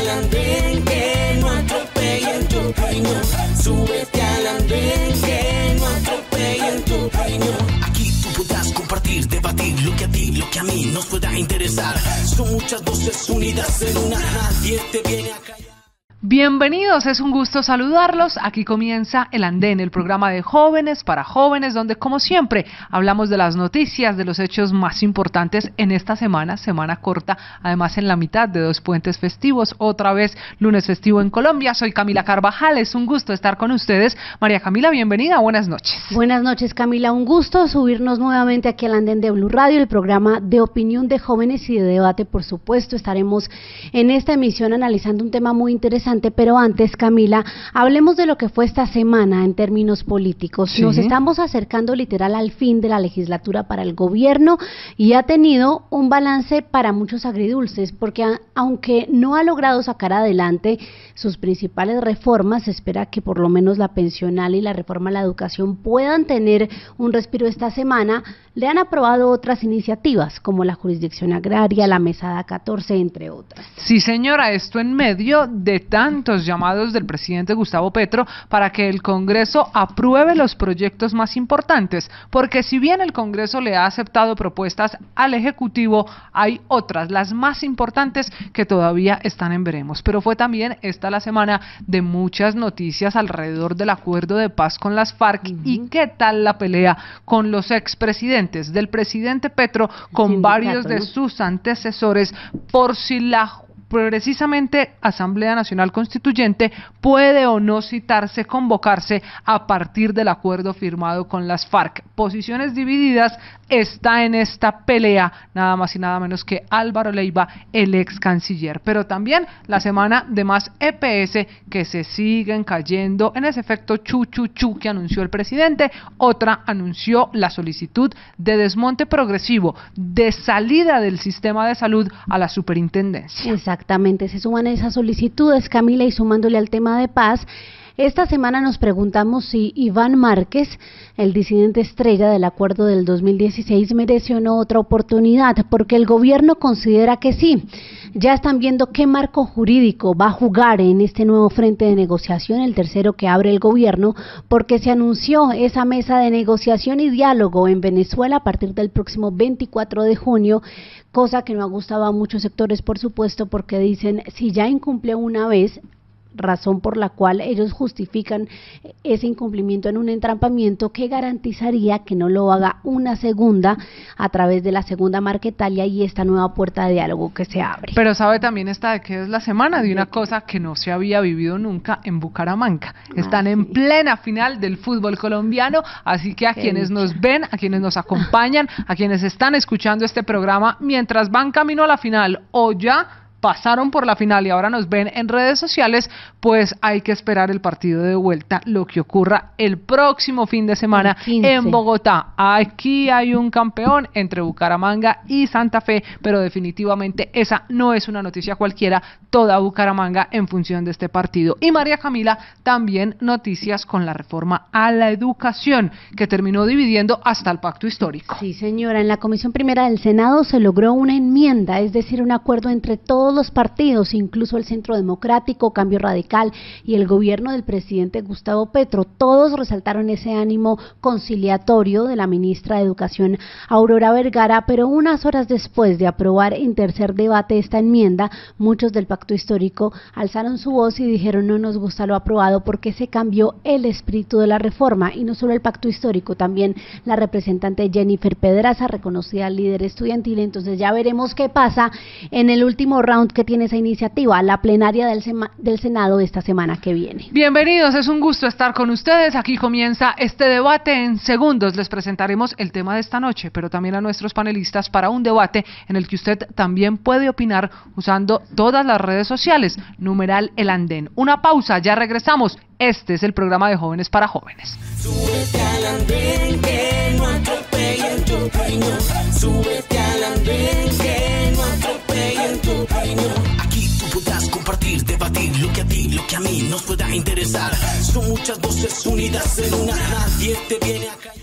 al andén, que no atropellen tu riñón. Súbete al andén, que no atropellen tu riñón. Aquí tú podrás compartir, debatir lo que a ti, lo que a mí nos pueda interesar. Son muchas voces unidas en una, nadie te viene a callar. Bienvenidos, es un gusto saludarlos. Aquí comienza El Andén, el programa de jóvenes para jóvenes, donde como siempre hablamos de las noticias, de los hechos más importantes en esta semana corta, además en la mitad de 2 puentes festivos, otra vez lunes festivo en Colombia. Soy Camila Carvajal, es un gusto estar con ustedes. María Camila, bienvenida, buenas noches. Buenas noches, Camila, un gusto subirnos nuevamente aquí al Andén de Blue Radio, el programa de opinión de jóvenes y de debate, por supuesto. Estaremos en esta emisión analizando un tema muy interesante. Pero antes, Camila, hablemos de lo que fue esta semana en términos políticos. Sí. Nos estamos acercando literal al fin de la legislatura para el gobierno y ha tenido un balance para muchos agridulces, porque aunque no ha logrado sacar adelante sus principales reformas, se espera que por lo menos la pensional y la reforma a la educación puedan tener un respiro esta semana. Le han aprobado otras iniciativas como la jurisdicción agraria, la mesada 14, entre otras. Sí, señora, esto en medio de tantos llamados del presidente Gustavo Petro para que el Congreso apruebe los proyectos más importantes, porque si bien el Congreso le ha aceptado propuestas al Ejecutivo, hay otras, las más importantes, que todavía están en veremos. Pero fue también esta la semana de muchas noticias alrededor del acuerdo de paz con las FARC. ¿Y qué tal la pelea con los expresidentes del presidente Petro con varios de sus antecesores por si la precisamente Asamblea Nacional Constituyente puede o no citarse, convocarse a partir del acuerdo firmado con las FARC? Posiciones divididas, está en esta pelea nada más y nada menos que Álvaro Leiva, el ex canciller. Pero también la semana de más EPS que se siguen cayendo en ese efecto chu que anunció el presidente. Otra anunció la solicitud de desmonte progresivo, de salida del sistema de salud a la superintendencia. Exactamente, se suman esas solicitudes, Camila, y sumándole al tema de paz. Esta semana nos preguntamos si Iván Márquez, el disidente estrella del acuerdo del 2016, merece o no otra oportunidad, porque el gobierno considera que sí. Ya están viendo qué marco jurídico va a jugar en este nuevo frente de negociación, el tercero que abre el gobierno, porque se anunció esa mesa de negociación y diálogo en Venezuela a partir del próximo 24 de junio, cosa que no ha gustado a muchos sectores, por supuesto, porque dicen, si ya incumple una vez, razón por la cual ellos justifican ese incumplimiento en un entrampamiento, que garantizaría que no lo haga una segunda a través de la segunda Marquetalia y esta nueva puerta de diálogo que se abre. Pero sabe también esta de que es la semana de una cosa que no se había vivido nunca en Bucaramanga. Están en plena final del fútbol colombiano, así que a quienes nos ven, a quienes nos acompañan, a quienes están escuchando este programa mientras van camino a la final o ya pasaron por la final y ahora nos ven en redes sociales, pues hay que esperar el partido de vuelta, lo que ocurra el próximo fin de semana en Bogotá. Aquí hay un campeón entre Bucaramanga y Santa Fe, pero definitivamente esa no es una noticia cualquiera, toda Bucaramanga en función de este partido. Y María Camila, también noticias con la reforma a la educación, que terminó dividiendo hasta el pacto histórico. Sí, señora, en la Comisión Primera del Senado se logró una enmienda, es decir, un acuerdo entre todos los partidos, incluso el Centro Democrático, Cambio Radical y el gobierno del presidente Gustavo Petro. Todos resaltaron ese ánimo conciliatorio de la ministra de Educación, Aurora Vergara, pero unas horas después de aprobar en tercer debate esta enmienda, muchos del pacto histórico alzaron su voz y dijeron: no nos gusta lo aprobado porque se cambió el espíritu de la reforma. Y no solo el pacto histórico, también la representante Jennifer Pedraza, reconocida líder estudiantil. Entonces ya veremos qué pasa en el último round que tiene esa iniciativa, la plenaria del Senado esta semana que viene. Bienvenidos, es un gusto estar con ustedes. Aquí comienza este debate. En segundos les presentaremos el tema de esta noche, pero también a nuestros panelistas para un debate en el que usted también puede opinar usando todas las redes sociales, numeral El Andén. Una pausa, ya regresamos. Este es el programa de Jóvenes para Jóvenes. Súbete al andén, que no atropellen tu riñón. Súbete al andén, que no atropellen tu riñón. Aquí tú podrás compartir, debatir lo que a ti, lo que a mí nos pueda interesar. Son muchas voces unidas en una, nadie te viene a callar.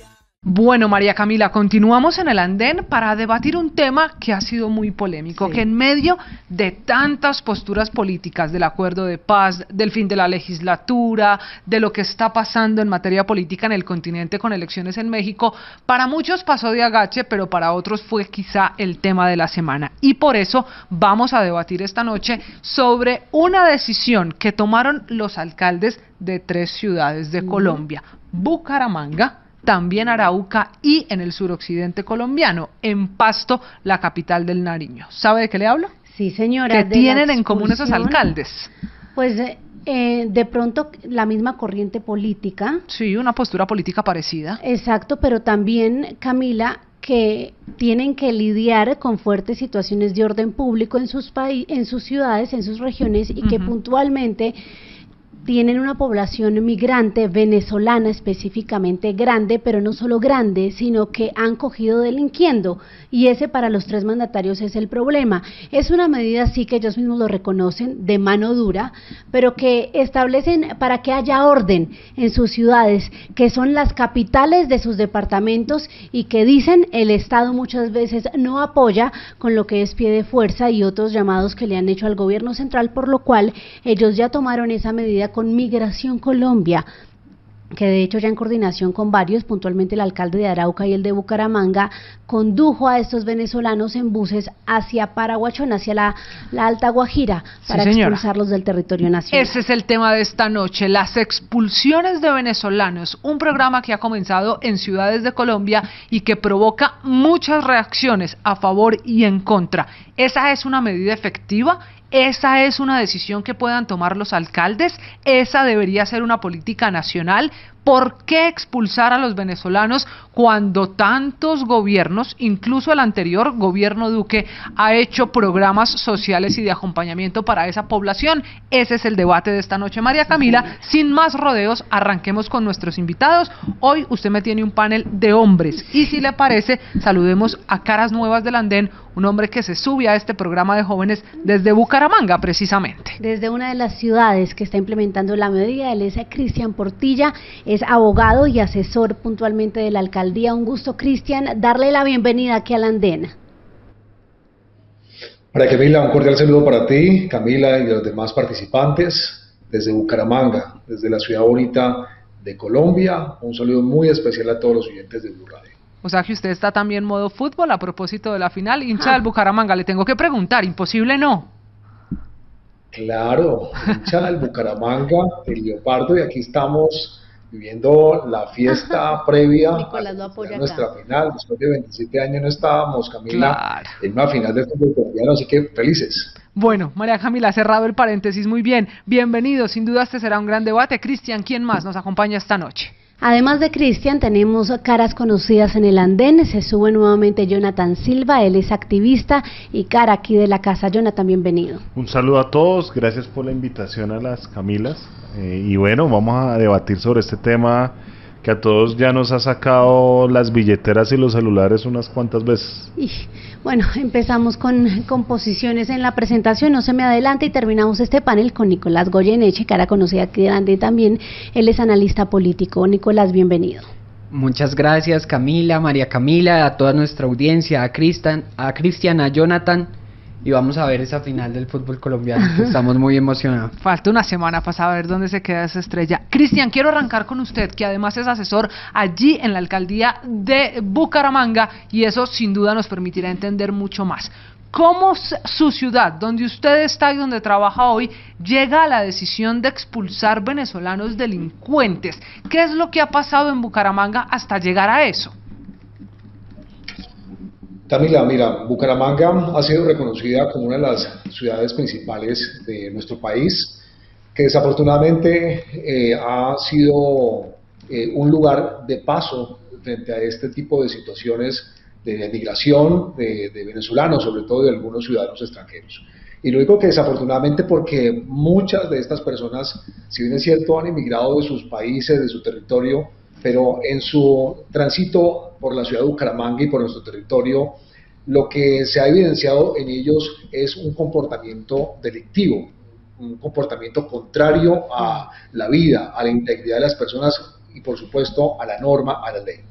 Bueno, María Camila, continuamos en el andén para debatir un tema que ha sido muy polémico, Sí. que en medio de tantas posturas políticas, del acuerdo de paz, del fin de la legislatura, de lo que está pasando en materia política en el continente con elecciones en México, para muchos pasó de agache, pero para otros fue quizá el tema de la semana. Y por eso vamos a debatir esta noche sobre una decisión que tomaron los alcaldes de 3 ciudades de Colombia: Bucaramanga, también Arauca y en el suroccidente colombiano, en Pasto, la capital del Nariño. ¿Sabe de qué le hablo? Sí, señora. ¿Qué de tienen la en común esos expulsión, alcaldes? Pues de pronto la misma corriente política. Sí, una postura política parecida. Exacto, pero también, Camila, que tienen que lidiar con fuertes situaciones de orden público en sus en sus ciudades, en sus regiones, y que puntualmente tienen una población migrante venezolana específicamente grande, pero no solo grande, sino que han cogido delinquiendo, y ese para los 3 mandatarios es el problema. Es una medida, sí, que ellos mismos lo reconocen, de mano dura, pero que establecen para que haya orden en sus ciudades, que son las capitales de sus departamentos, y que dicen el Estado muchas veces no apoya, con lo que es pie de fuerza y otros llamados que le han hecho al gobierno central, por lo cual ellos ya tomaron esa medida con Migración Colombia, que de hecho ya en coordinación con varios, puntualmente el alcalde de Arauca y el de Bucaramanga, condujo a estos venezolanos en buses hacia Paraguachón, hacia la Alta Guajira, para expulsarlos del territorio nacional. Ese es el tema de esta noche, las expulsiones de venezolanos, un programa que ha comenzado en ciudades de Colombia y que provoca muchas reacciones a favor y en contra. ¿Esa es una medida efectiva? ¿Esa es una decisión que puedan tomar los alcaldes? ¿Esa debería ser una política nacional? ¿Por qué expulsar a los venezolanos cuando tantos gobiernos, incluso el anterior gobierno Duque, ha hecho programas sociales y de acompañamiento para esa población? Ese es el debate de esta noche, María Camila. Sin más rodeos, arranquemos con nuestros invitados. Hoy usted me tiene un panel de hombres y, si le parece, saludemos a caras nuevas del andén, un hombre que se sube a este programa de jóvenes desde Bucaramanga, precisamente. Desde una de las ciudades que está implementando la medida, él es Cristian Portilla, es abogado y asesor puntualmente de la alcaldía. Un gusto, Cristian, darle la bienvenida aquí al andén. María Camila, un cordial saludo para ti, Camila, y los demás participantes desde Bucaramanga, desde la ciudad bonita de Colombia. Un saludo muy especial a todos los oyentes de Blue Radio. O sea que usted está también en modo fútbol a propósito de la final, hincha del Bucaramanga. Le tengo que preguntar, imposible no. Claro, hincha del Bucaramanga, el Leopardo, y aquí estamos viviendo la fiesta previa a nuestra final. Después de 27 años no estábamos, Camila, en una final de fútbol colombiano, así que felices. Bueno, María Camila, cerrado el paréntesis, muy bien. Bienvenido, sin duda este será un gran debate. Cristian, ¿quién más nos acompaña esta noche? Además de Cristian, tenemos caras conocidas en el andén. Se sube nuevamente Jonathan Silva, él es activista y cara aquí de la casa. Jonathan, bienvenido. Un saludo a todos, gracias por la invitación a las Camilas. Y bueno, vamos a debatir sobre este tema que a todos ya nos ha sacado las billeteras y los celulares unas cuantas veces. Y bueno, empezamos con posiciones en la presentación, no se me adelante, y terminamos este panel con Nicolás Goyeneche, cara conocida aquí delante también. Él es analista político. Nicolás, bienvenido. Muchas gracias, Camila, María Camila, a toda nuestra audiencia, a Cristian, a Jonathan, y vamos a ver esa final del fútbol colombiano. Estamos muy emocionados. Falta una semana para saber dónde se queda esa estrella. Cristian, quiero arrancar con usted, que además es asesor allí en la alcaldía de Bucaramanga, y eso sin duda nos permitirá entender mucho más. ¿Cómo su ciudad, donde usted está y donde trabaja hoy, llega a la decisión de expulsar venezolanos delincuentes? ¿Qué es lo que ha pasado en Bucaramanga hasta llegar a eso? Camila, mira, Bucaramanga ha sido reconocida como una de las ciudades principales de nuestro país, que desafortunadamente ha sido un lugar de paso frente a este tipo de situaciones de migración de venezolanos, sobre todo de algunos ciudadanos extranjeros. Y lo digo que desafortunadamente porque muchas de estas personas, si bien es cierto, han emigrado de sus países, de su territorio, pero en su tránsito por la ciudad de Bucaramanga y por nuestro territorio, lo que se ha evidenciado en ellos es un comportamiento delictivo, un comportamiento contrario a la vida, a la integridad de las personas y por supuesto a la norma, a la ley.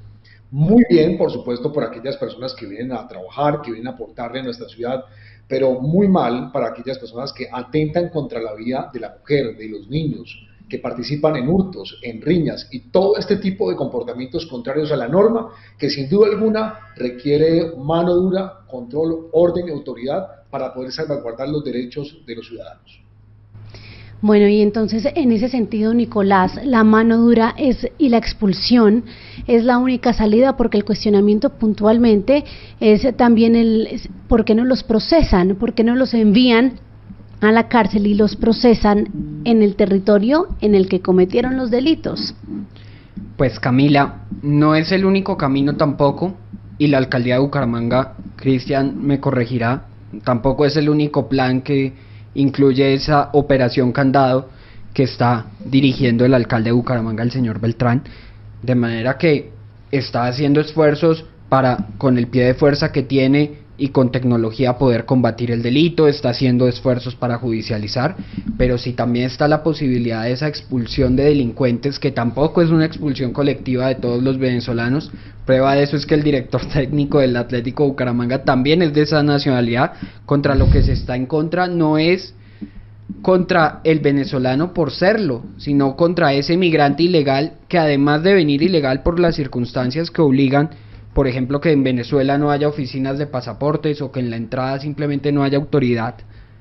Muy bien, por supuesto, por aquellas personas que vienen a trabajar, que vienen a aportarle a nuestra ciudad, pero muy mal para aquellas personas que atentan contra la vida de la mujer, de los niños, que participan en hurtos, en riñas y todo este tipo de comportamientos contrarios a la norma, que sin duda alguna requiere mano dura, control, orden y autoridad para poder salvaguardar los derechos de los ciudadanos. Bueno, y entonces en ese sentido, Nicolás, la mano dura y la expulsión es la única salida, porque el cuestionamiento puntualmente es también ¿por qué no los procesan? ¿Por qué no los envían a la cárcel y los procesan en el territorio en el que cometieron los delitos? Pues Camila, no es el único camino tampoco, y la alcaldía de Bucaramanga, Cristian me corregirá, tampoco es el único plan que incluye esa operación candado que está dirigiendo el alcalde de Bucaramanga, el señor Beltrán, de manera que está haciendo esfuerzos para, con el pie de fuerza que tiene y con tecnología, poder combatir el delito, está haciendo esfuerzos para judicializar, pero sí también está la posibilidad de esa expulsión de delincuentes, que tampoco es una expulsión colectiva de todos los venezolanos. Prueba de eso es que el director técnico del Atlético Bucaramanga también es de esa nacionalidad. Contra lo que se está en contra no es contra el venezolano por serlo, sino contra ese migrante ilegal que, además de venir ilegal por las circunstancias que obligan, por ejemplo, que en Venezuela no haya oficinas de pasaportes o que en la entrada simplemente no haya autoridad.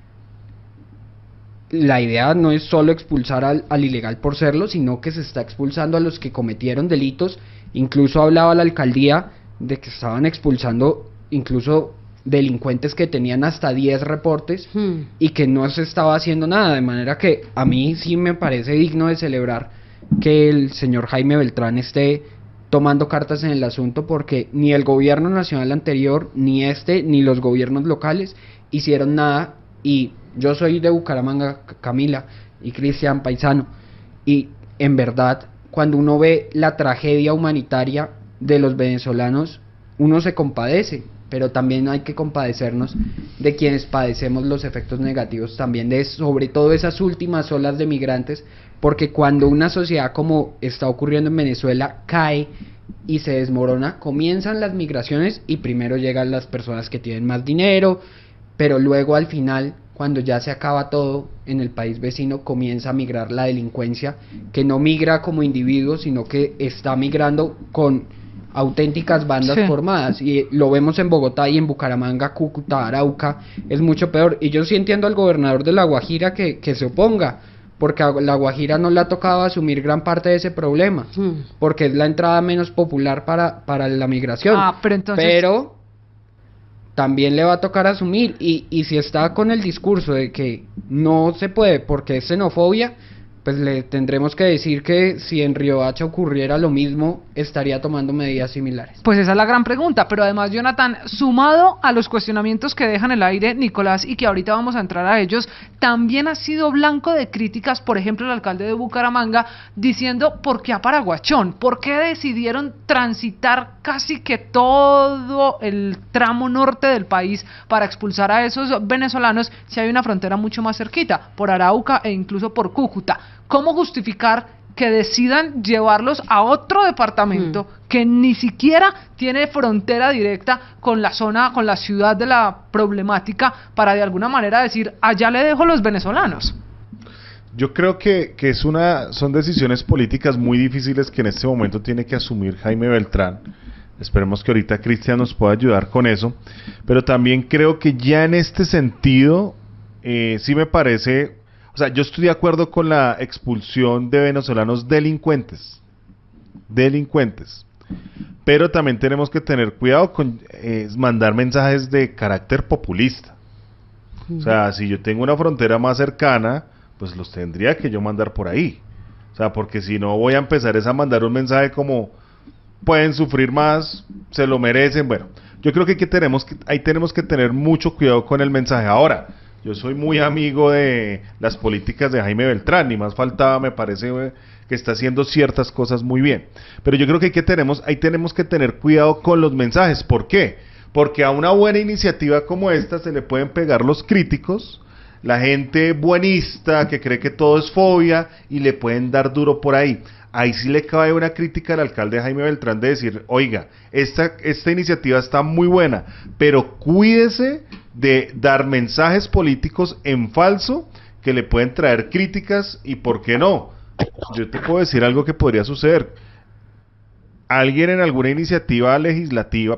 La idea no es solo expulsar al ilegal por serlo, sino que se está expulsando a los que cometieron delitos. Incluso hablaba la alcaldía de que estaban expulsando incluso delincuentes que tenían hasta 10 reportes y que no se estaba haciendo nada, de manera que a mí sí me parece digno de celebrar que el señor Jaime Beltrán esté tomando cartas en el asunto, porque ni el gobierno nacional anterior, ni ni los gobiernos locales hicieron nada. Y yo soy de Bucaramanga, Camila y Cristian, paisano, y en verdad, cuando uno ve la tragedia humanitaria de los venezolanos, uno se compadece, pero también hay que compadecernos de quienes padecemos los efectos negativos también de, sobre todo, esas últimas olas de migrantes, porque cuando una sociedad, como está ocurriendo en Venezuela, cae y se desmorona, comienzan las migraciones y primero llegan las personas que tienen más dinero, pero luego al final, cuando ya se acaba todo en el país vecino, comienza a migrar la delincuencia, que no migra como individuos, sino que está migrando con auténticas bandas formadas, y lo vemos en Bogotá y en Bucaramanga, Cúcuta, Arauca, es mucho peor. Y yo sí entiendo al gobernador de La Guajira que se oponga, porque a La Guajira no le ha tocado asumir gran parte de ese problema, porque es la entrada menos popular para la migración, pero también le va a tocar asumir, y si está con el discurso de que no se puede porque es xenofobia, pues le tendremos que decir que si en Riohacha ocurriera lo mismo, estaría tomando medidas similares. Pues esa es la gran pregunta, pero además, Jonathan, sumado a los cuestionamientos que dejan el aire, Nicolás, y que ahorita vamos a entrar a ellos, también ha sido blanco de críticas, por ejemplo, el alcalde de Bucaramanga, diciendo ¿por qué a Paraguachón? ¿Por qué decidieron transitar casi que todo el tramo norte del país para expulsar a esos venezolanos si hay una frontera mucho más cerquita, por Arauca e incluso por Cúcuta? ¿Cómo justificar que decidan llevarlos a otro departamento que ni siquiera tiene frontera directa con la zona, con la ciudad de la problemática, para de alguna manera decir, allá le dejo los venezolanos? Yo creo que son decisiones políticas muy difíciles que en este momento tiene que asumir Jaime Beltrán. Esperemos que ahorita Cristian nos pueda ayudar con eso, pero también creo que ya en este sentido sí me parece... O sea, yo estoy de acuerdo con la expulsión de venezolanos delincuentes, pero también tenemos que tener cuidado con mandar mensajes de carácter populista. O sea, si yo tengo una frontera más cercana, pues los tendría que yo mandar por ahí. O sea, porque si no voy a empezar a mandar un mensaje como pueden sufrir más, se lo merecen. Bueno, yo creo que ahí tenemos que tener mucho cuidado con el mensaje. Ahora, yo soy muy amigo de las políticas de Jaime Beltrán, ni más faltaba, me parece que está haciendo ciertas cosas muy bien. Pero yo creo que ahí tenemos que tener cuidado con los mensajes. ¿Por qué? Porque a una buena iniciativa como esta se le pueden pegar los críticos, la gente buenista que cree que todo es fobia, y le pueden dar duro por ahí. ahí sí le cabe una crítica al alcalde Jaime Beltrán de decir, oiga, esta iniciativa está muy buena, pero cuídese de dar mensajes políticos en falso que le pueden traer críticas y por qué no. Yo te puedo decir algo que podría suceder. Alguien en alguna iniciativa legislativa,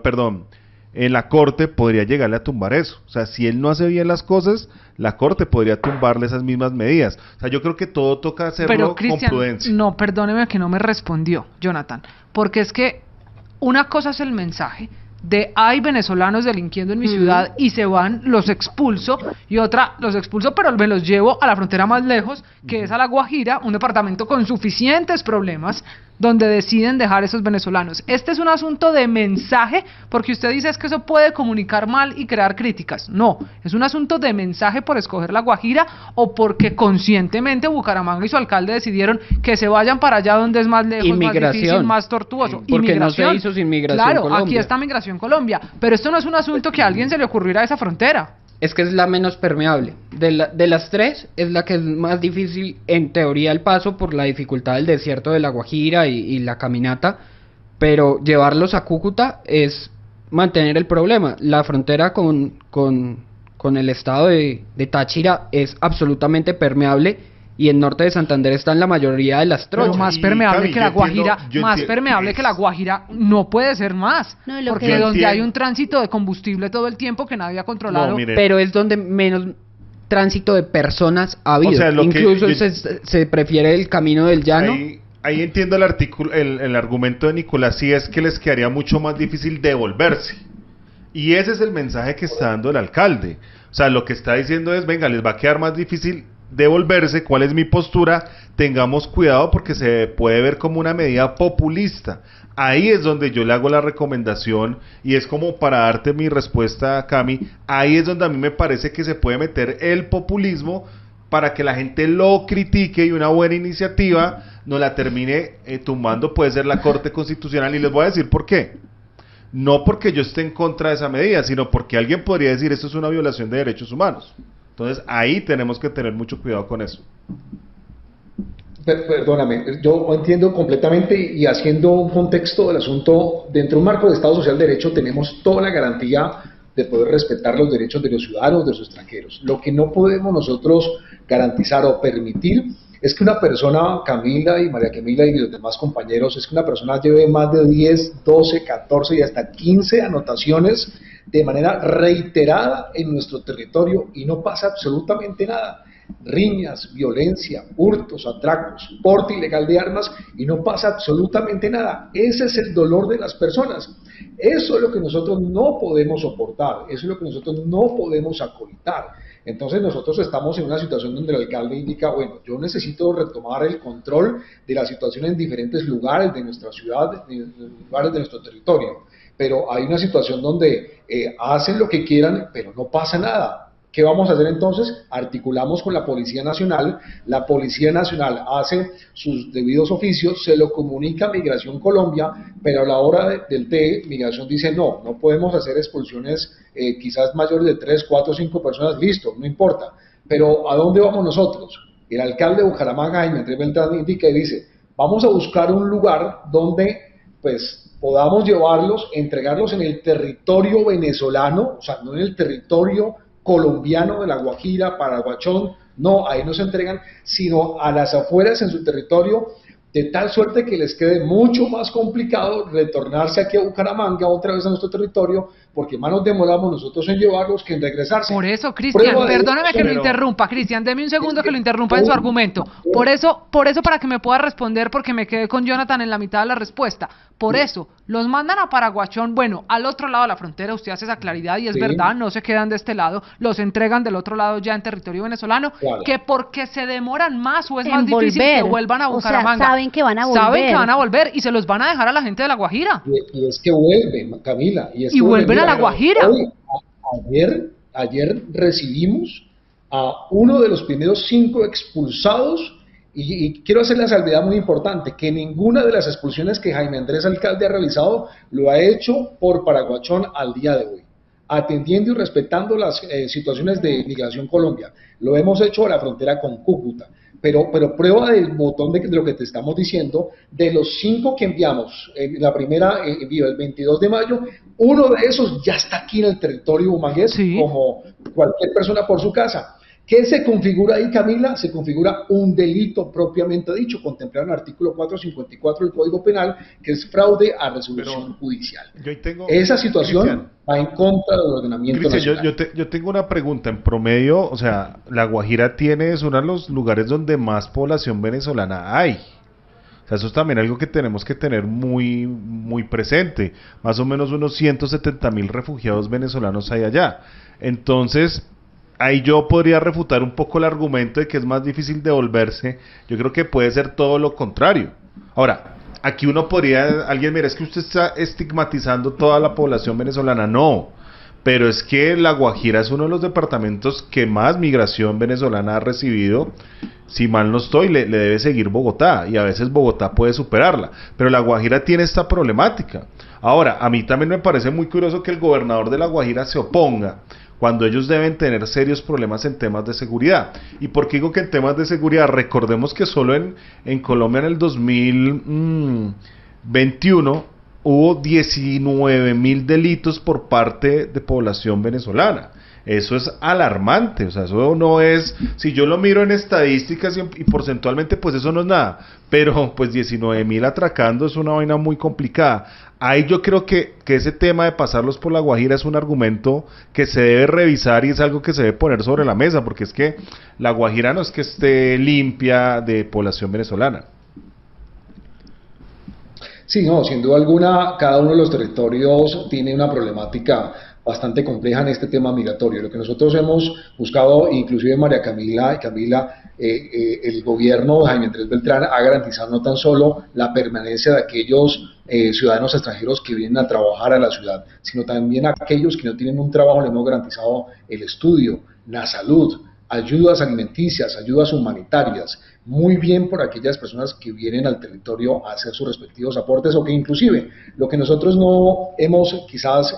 en la corte podría llegarle a tumbar eso. O sea, si él no hace bien las cosas, la corte podría tumbarle esas mismas medidas. O sea, yo creo que todo toca hacerlo con prudencia. No, perdóneme que no me respondió, Jonathan, porque es que una cosa es el mensaje de hay venezolanos delinquiendo en mi ciudad y se van, los expulso, y otra, los expulso pero me los llevo a la frontera más lejos, que es a La Guajira, un departamento con suficientes problemas, donde deciden dejar esos venezolanos. Este es un asunto de mensaje, porque usted dice es que eso puede comunicar mal y crear críticas. No, es un asunto de mensaje por escoger La Guajira o porque conscientemente Bucaramanga y su alcalde decidieron que se vayan para allá donde es más lejos, más difícil, más tortuoso. Porque no se hizo sin Migración Claro, Colombia. aquí está Migración Colombia, pero esto no es un asunto que a alguien se le ocurriera a esa frontera. Es que es la menos permeable. De las tres, es la que es más difícil, en teoría, el paso por la dificultad del desierto de La Guajira y la caminata, pero llevarlos a Cúcuta es mantener el problema. La frontera con el estado de Táchira es absolutamente permeable, y en norte de Santander están la mayoría de las trochas. Pero más permeable que La Guajira, que La Guajira no puede ser más, No, porque donde hay un tránsito de combustible todo el tiempo que nadie ha controlado. No, pero es donde menos tránsito de personas ha habido. O sea, incluso se prefiere el camino del llano. Ahí entiendo el argumento de Nicolás, sí, es que les quedaría mucho más difícil devolverse. Y ese es el mensaje que está dando el alcalde. O sea, lo que está diciendo es, venga, les va a quedar más difícil devolverse. ¿Cuál es mi postura? Tengamos cuidado porque se puede ver como una medida populista. Ahí es donde yo le hago la recomendación, y es como para darte mi respuesta, Cami, ahí es donde a mí me parece que se puede meter el populismo para que la gente lo critique, y una buena iniciativa no la termine tumbando, puede ser la Corte Constitucional. Y les voy a decir por qué. No porque yo esté en contra de esa medida, sino porque alguien podría decir esto es una violación de derechos humanos. Entonces ahí tenemos que tener mucho cuidado con eso. Perdóname, yo entiendo completamente, y haciendo un contexto del asunto, dentro de un marco de Estado Social de Derecho tenemos toda la garantía de poder respetar los derechos de los ciudadanos, de los extranjeros. Lo que no podemos nosotros garantizar o permitir es que una persona, Camila y María Camila y los demás compañeros, es que una persona lleve más de 10, 12, 14 y hasta 15 anotaciones de manera reiterada en nuestro territorio y no pasa absolutamente nada. Riñas, violencia, hurtos, atracos, porte ilegal de armas y no pasa absolutamente nada. Ese es el dolor de las personas. Eso es lo que nosotros no podemos soportar, eso es lo que nosotros no podemos acolitar. Entonces nosotros estamos en una situación donde el alcalde indica, bueno, yo necesito retomar el control de la situación en diferentes lugares de nuestra ciudad, en lugares de nuestro territorio, pero hay una situación donde hacen lo que quieran, pero no pasa nada. ¿Qué vamos a hacer entonces? Articulamos con la Policía Nacional hace sus debidos oficios, se lo comunica a Migración Colombia, pero a la hora del té, Migración dice no podemos hacer expulsiones quizás mayores de 3, 4, 5 personas, listo, no importa. Pero ¿a dónde vamos nosotros? El alcalde de Bucaramanga, Jaime Andrés Beltrán, indica y dice, vamos a buscar un lugar donde pues podamos llevarlos, entregarlos en el territorio venezolano, o sea, no en el territorio colombiano de La Guajira, Paraguachón, no, ahí no se entregan, sino a las afueras en su territorio, de tal suerte que les quede mucho más complicado retornarse aquí a Bucaramanga, otra vez a nuestro territorio, porque más nos demoramos nosotros en llevarlos que en regresarse. Por eso, Cristian, perdóname que lo interrumpa, Cristian, deme un segundo que lo interrumpa en su argumento. Por eso, para que me pueda responder, porque me quedé con Jonathan en la mitad de la respuesta. Por eso, los mandan a Paraguachón, bueno, al otro lado de la frontera, usted hace esa claridad y es verdad, no se quedan de este lado, los entregan del otro lado ya en territorio venezolano, claro, que porque se demoran más o es más difícil que vuelvan a Bucaramanga. O sea, saben que van a volver y se los van a dejar a la gente de La Guajira. Y es que vuelven, Camila. Y vuelven a La Guajira. Ayer recibimos a uno de los primeros 5 expulsados. Y quiero hacer la salvedad muy importante, que ninguna de las expulsiones que Jaime Andrés alcalde ha realizado lo ha hecho por Paraguachón al día de hoy, atendiendo y respetando las situaciones de Migración Colombia. Lo hemos hecho a la frontera con Cúcuta, pero prueba del botón de lo que te estamos diciendo, de los 5 que enviamos, en la primera envío el 22 de mayo, uno de esos ya está aquí en el territorio bumangués, Sí. como cualquier persona por su casa. ¿Qué se configura ahí, Camila? Se configura un delito propiamente dicho, contemplado en el artículo 454 del Código Penal, que es fraude a resolución judicial. Yo ahí tengo, Esa situación Cristian, va en contra del ordenamiento Cristian, nacional. yo tengo una pregunta. En promedio, o sea, La Guajira es uno de los lugares donde más población venezolana hay. O sea, eso es también algo que tenemos que tener muy, muy presente. Más o menos unos 170.000 refugiados venezolanos hay allá. Entonces, ahí yo podría refutar un poco el argumento de que es más difícil devolverse. Yo creo que puede ser todo lo contrario. Ahora, aquí uno podría, alguien, mira, es que usted está estigmatizando toda la población venezolana. No, pero es que La Guajira es uno de los departamentos que más migración venezolana ha recibido. Si mal no estoy, le debe seguir Bogotá, y a veces Bogotá puede superarla, pero La Guajira tiene esta problemática. Ahora, a mí también me parece muy curioso que el gobernador de La Guajira se oponga, cuando ellos deben tener serios problemas en temas de seguridad. ¿Y por qué digo que en temas de seguridad? Recordemos que solo en Colombia en el 2021 hubo 19.000 delitos por parte de población venezolana. Eso es alarmante, o sea, eso no es, si yo lo miro en estadísticas y porcentualmente, pues eso no es nada, pero pues 19.000 atracando es una vaina muy complicada. Ahí yo creo que ese tema de pasarlos por La Guajira es un argumento que se debe revisar y es algo que se debe poner sobre la mesa, porque es que La Guajira no es que esté limpia de población venezolana. Sí, no, sin duda alguna, cada uno de los territorios tiene una problemática bastante compleja en este tema migratorio. Lo que nosotros hemos buscado, inclusive María Camila, el gobierno de Jaime Andrés Beltrán ha garantizado no tan solo la permanencia de aquellos ciudadanos extranjeros que vienen a trabajar a la ciudad, sino también a aquellos que no tienen un trabajo, les hemos garantizado el estudio, la salud, ayudas alimenticias, ayudas humanitarias, muy bien por aquellas personas que vienen al territorio a hacer sus respectivos aportes, o que inclusive lo que nosotros no hemos quizás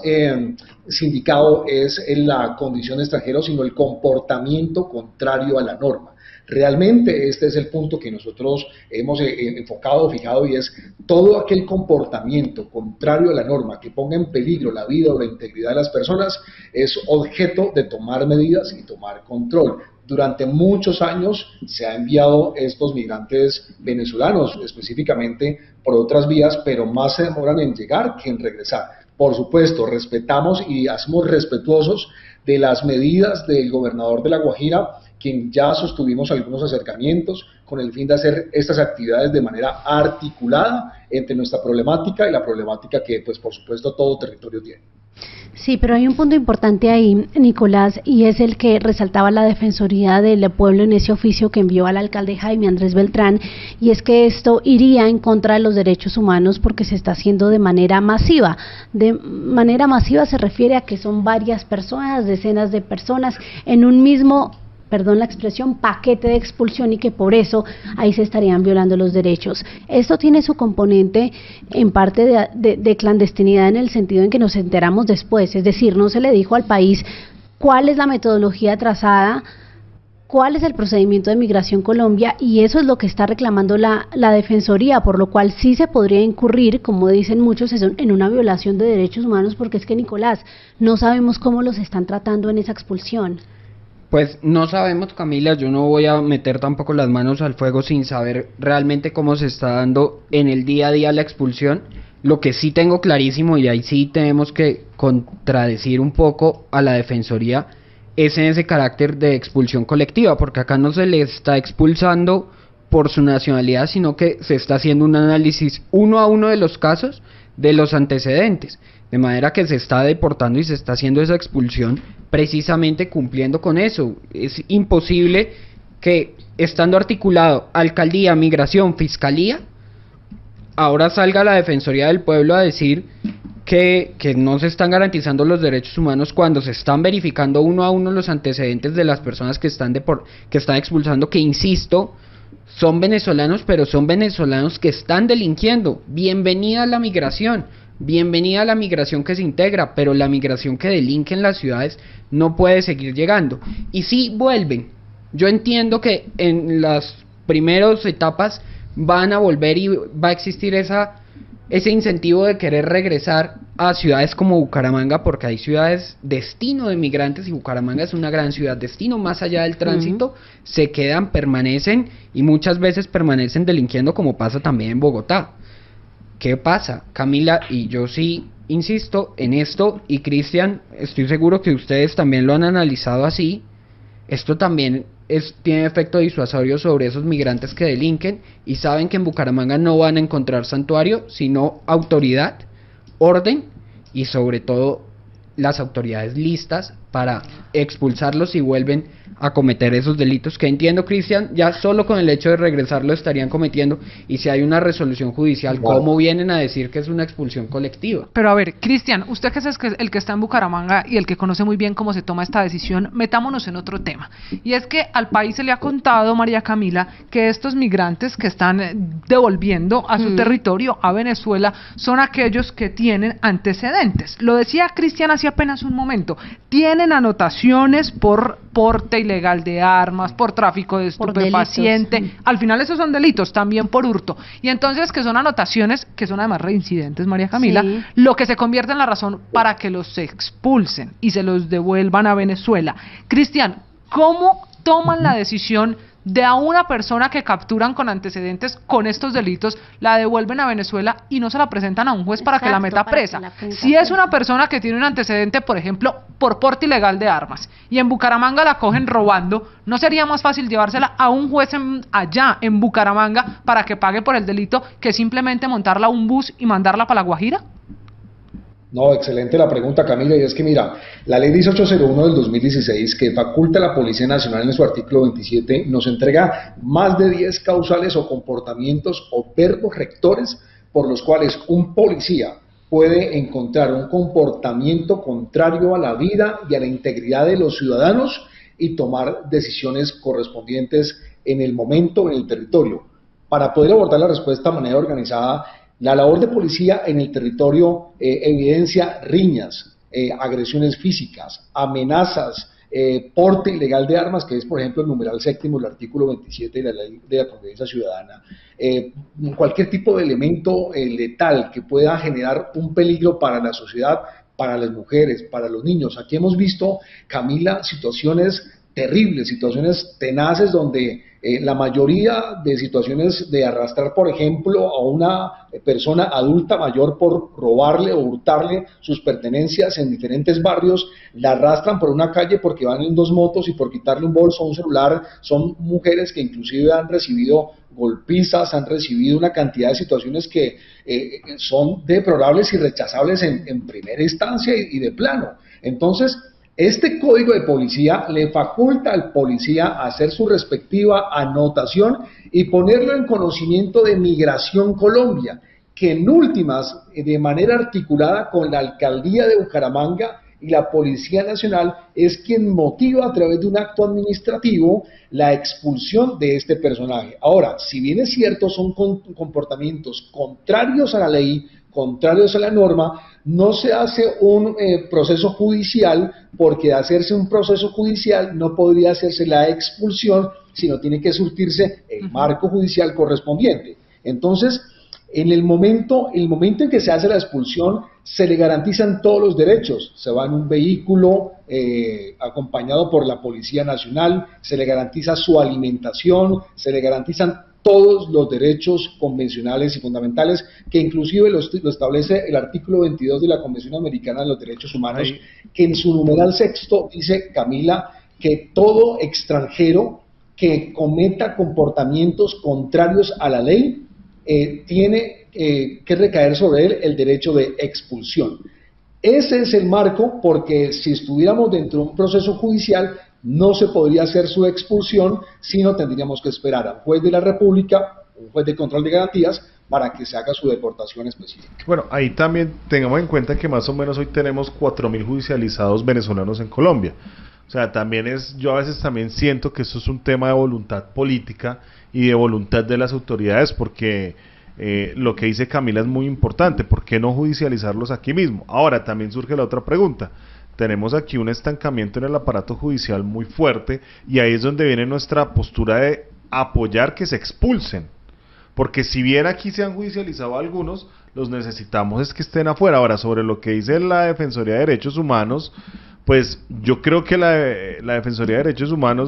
sindicado es en la condición de extranjero, sino el comportamiento contrario a la norma. Realmente este es el punto que nosotros hemos enfocado, fijado, y es todo aquel comportamiento contrario a la norma que ponga en peligro la vida o la integridad de las personas es objeto de tomar medidas y tomar control. Durante muchos años se ha enviado estos migrantes venezolanos, específicamente por otras vías, pero más se demoran en llegar que en regresar. Por supuesto, respetamos y hacemos respetuosos de las medidas del gobernador de La Guajira, quien ya sostuvimos algunos acercamientos con el fin de hacer estas actividades de manera articulada entre nuestra problemática y la problemática que, pues, por supuesto, todo territorio tiene. Sí, pero hay un punto importante ahí, Nicolás, y es el que resaltaba la Defensoría del Pueblo en ese oficio que envió al alcalde Jaime Andrés Beltrán, y es que esto iría en contra de los derechos humanos porque se está haciendo de manera masiva. De manera masiva se refiere a que son varias personas, decenas de personas, en un mismo, perdón la expresión, paquete de expulsión, y que por eso ahí se estarían violando los derechos. Esto tiene su componente en parte de clandestinidad, en el sentido en que nos enteramos después, es decir, no se le dijo al país cuál es la metodología trazada, cuál es el procedimiento de Migración Colombia, y eso es lo que está reclamando la Defensoría, por lo cual sí se podría incurrir, como dicen muchos, en una violación de derechos humanos, porque es que, Nicolás, no sabemos cómo los están tratando en esa expulsión. Pues no sabemos, Camila, yo no voy a meter tampoco las manos al fuego sin saber realmente cómo se está dando en el día a día la expulsión. Lo que sí tengo clarísimo, y ahí sí tenemos que contradecir un poco a la Defensoría, es en ese carácter de expulsión colectiva, porque acá no se le está expulsando por su nacionalidad, sino que se está haciendo un análisis uno a uno de los casos, de los antecedentes, de manera que se está deportando y se está haciendo esa expulsión precisamente cumpliendo con eso. Es imposible que, estando articulado alcaldía, migración, fiscalía, ahora salga la Defensoría del Pueblo a decir que no se están garantizando los derechos humanos cuando se están verificando uno a uno los antecedentes de las personas que están expulsando, que, insisto, son venezolanos, pero son venezolanos que están delinquiendo. Bienvenida a la migración. Bienvenida a la migración que se integra, pero la migración que delinque en las ciudades no puede seguir llegando. Y si vuelven, yo entiendo que en las primeras etapas van a volver y va a existir ese incentivo de querer regresar a ciudades como Bucaramanga, porque hay ciudades destino de migrantes y Bucaramanga es una gran ciudad destino, más allá del tránsito, se quedan, permanecen y muchas veces permanecen delinquiendo, como pasa también en Bogotá. ¿Qué pasa, Camila? Y yo sí insisto en esto, y Cristian, estoy seguro que ustedes también lo han analizado así, esto también tiene efecto disuasorio sobre esos migrantes que delinquen y saben que en Bucaramanga no van a encontrar santuario, sino autoridad, orden y sobre todo las autoridades listas para expulsarlos si vuelven a cometer esos delitos, que entiendo, Cristian, ya solo con el hecho de regresar lo estarían cometiendo, y si hay una resolución judicial, ¿cómo vienen a decir que es una expulsión colectiva? Pero a ver, Cristian, usted que es el que está en Bucaramanga y el que conoce muy bien cómo se toma esta decisión, metámonos en otro tema, y es que al país se le ha contado, María Camila, que estos migrantes que están devolviendo a su territorio, a Venezuela, son aquellos que tienen antecedentes. Lo decía Cristian hace apenas un momento, tienen anotaciones por porte ilegal de armas, por tráfico de estupefaciente, al final esos son delitos, también por hurto, y entonces que son anotaciones que son además reincidentes, María Camila, lo que se convierte en la razón para que los expulsen y se los devuelvan a Venezuela. Cristian, ¿cómo toman la decisión de a una persona que capturan con antecedentes con estos delitos, la devuelven a Venezuela y no se la presentan a un juez para que la meta presa? Si es una persona que tiene un antecedente, por ejemplo, por porte ilegal de armas, y en Bucaramanga la cogen robando, ¿no sería más fácil llevársela a un juez allá en Bucaramanga para que pague por el delito que simplemente montarla a un bus y mandarla para La Guajira? No, excelente la pregunta, Camila, y es que mira, la ley 1801 del 2016, que faculta a la Policía Nacional en su artículo 27, nos entrega más de 10 causales o comportamientos o verbos rectores por los cuales un policía puede encontrar un comportamiento contrario a la vida y a la integridad de los ciudadanos y tomar decisiones correspondientes en el momento, en el territorio. Para poder abordar la respuesta de manera organizada, la labor de policía en el territorio evidencia riñas, agresiones físicas, amenazas, porte ilegal de armas, que es por ejemplo el numeral séptimo del artículo 27 de la Ley de la Convivencia Ciudadana, cualquier tipo de elemento letal que pueda generar un peligro para la sociedad, para las mujeres, para los niños. Aquí hemos visto, Camila, situaciones terribles, situaciones tenaces donde la mayoría de situaciones de arrastrar, por ejemplo, a una persona adulta mayor por robarle o hurtarle sus pertenencias en diferentes barrios, la arrastran por una calle porque van en dos motos y por quitarle un bolso o un celular. Son mujeres que inclusive han recibido golpizas, han recibido una cantidad de situaciones que son deplorables y rechazables en primera instancia y de plano. Entonces, este código de policía le faculta al policía a hacer su respectiva anotación y ponerlo en conocimiento de Migración Colombia, que en últimas, de manera articulada con la Alcaldía de Bucaramanga y la Policía Nacional, es quien motiva a través de un acto administrativo la expulsión de este personaje. Ahora, si bien es cierto, son comportamientos contrarios a la ley, contrarios a la norma, no se hace un proceso judicial, porque de hacerse un proceso judicial no podría hacerse la expulsión, sino tiene que surtirse el marco judicial correspondiente. Entonces, en el momento en que se hace la expulsión, se le garantizan todos los derechos. Se va en un vehículo acompañado por la Policía Nacional, se le garantiza su alimentación, se le garantizan todos los derechos convencionales y fundamentales, que inclusive lo establece el artículo 22 de la Convención Americana de los Derechos Humanos, que en su numeral sexto dice, Camila, que todo extranjero que cometa comportamientos contrarios a la ley tiene que recaer sobre él el derecho de expulsión. Ese es el marco, porque si estuviéramos dentro de un proceso judicial, no se podría hacer su expulsión, sino tendríamos que esperar a un juez de la República, un juez de control de garantías, para que se haga su deportación específica. Bueno, ahí también tengamos en cuenta que más o menos hoy tenemos 4.000 judicializados venezolanos en Colombia. O sea, también yo a veces también siento que eso es un tema de voluntad política y de voluntad de las autoridades, porque lo que dice Camila es muy importante. ¿Por qué no judicializarlos aquí mismo? Ahora también surge la otra pregunta. Tenemos aquí un estancamiento en el aparato judicial muy fuerte, y ahí es donde viene nuestra postura de apoyar que se expulsen. Porque si bien aquí se han judicializado algunos, los necesitamos es que estén afuera. Ahora, sobre lo que dice la Defensoría de Derechos Humanos, pues yo creo que la Defensoría de Derechos Humanos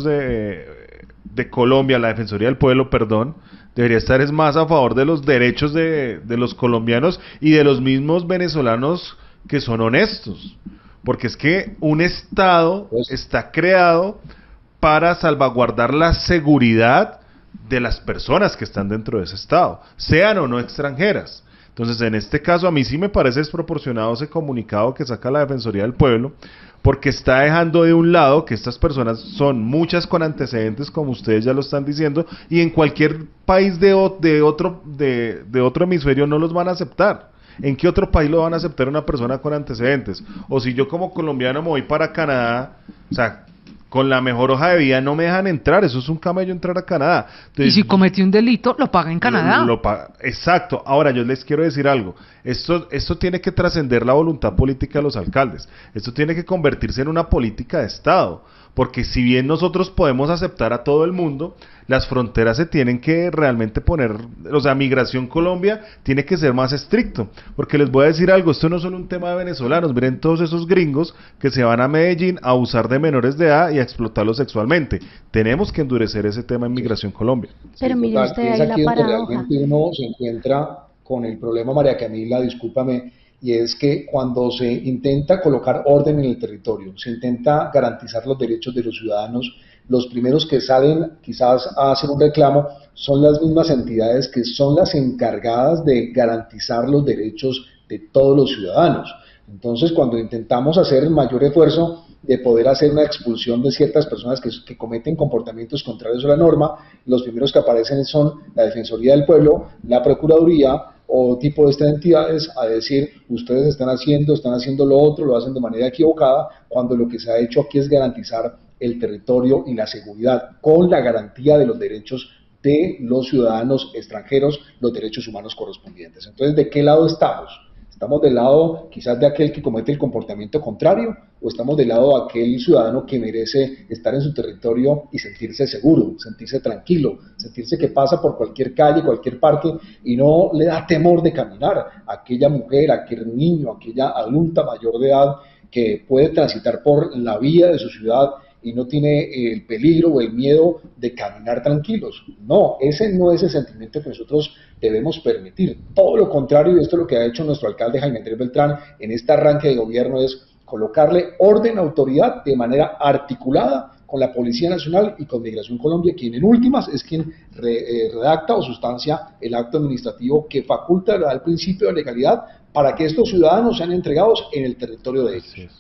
de Colombia, la Defensoría del Pueblo, perdón, debería estar es más a favor de los derechos de los colombianos y de los mismos venezolanos que son honestos. Porque es que un Estado está creado para salvaguardar la seguridad de las personas que están dentro de ese Estado, sean o no extranjeras. Entonces, en este caso, a mí sí me parece desproporcionado ese comunicado que saca la Defensoría del Pueblo, porque está dejando de un lado que estas personas son muchas con antecedentes, como ustedes ya lo están diciendo, y en cualquier país de otro hemisferio no los van a aceptar. ¿En qué otro país lo van a aceptar una persona con antecedentes? O si yo como colombiano me voy para Canadá, o sea, con la mejor hoja de vida no me dejan entrar, eso es un camello entrar a Canadá. Entonces, y si cometí un delito, lo paga en Canadá. Exacto. Ahora, yo les quiero decir algo. Esto tiene que trascender la voluntad política de los alcaldes. Esto tiene que convertirse en una política de Estado. Porque si bien nosotros podemos aceptar a todo el mundo, las fronteras se tienen que realmente poner, o sea, Migración Colombia tiene que ser más estricto, porque les voy a decir algo, esto no es solo un tema de venezolanos, miren todos esos gringos que se van a Medellín a abusar de menores de edad y a explotarlos sexualmente. Tenemos que endurecer ese tema en Migración Colombia. Pero sí, mire usted ahí es aquí la donde paradoja. realmente uno se encuentra con el problema, María Camila, discúlpame, y es que cuando se intenta colocar orden en el territorio, se intenta garantizar los derechos de los ciudadanos, los primeros que salen quizás a hacer un reclamo son las mismas entidades que son las encargadas de garantizar los derechos de todos los ciudadanos. Entonces, cuando intentamos hacer el mayor esfuerzo de poder hacer una expulsión de ciertas personas que cometen comportamientos contrarios a la norma, los primeros que aparecen son la Defensoría del Pueblo, la Procuraduría o tipo de estas entidades a decir, ustedes están haciendo lo otro, lo hacen de manera equivocada, cuando lo que se ha hecho aquí es garantizar el territorio y la seguridad con la garantía de los derechos de los ciudadanos extranjeros, los derechos humanos correspondientes. Entonces, ¿de qué lado estamos? ¿Estamos del lado quizás de aquel que comete el comportamiento contrario o estamos del lado de aquel ciudadano que merece estar en su territorio y sentirse seguro, sentirse tranquilo, sentirse que pasa por cualquier calle, cualquier parque y no le da temor de caminar? Aquella mujer, aquel niño, aquella adulta mayor de edad que puede transitar por la vía de su ciudad y no tiene el peligro o el miedo de caminar tranquilos. No, ese no es el sentimiento que nosotros debemos permitir. Todo lo contrario, y esto es lo que ha hecho nuestro alcalde Jaime Andrés Beltrán en este arranque de gobierno, es colocarle orden, autoridad de manera articulada con la Policía Nacional y con Migración Colombia, quien en últimas es quien redacta o sustancia el acto administrativo que faculta, da el principio de legalidad para que estos ciudadanos sean entregados en el territorio de ellos.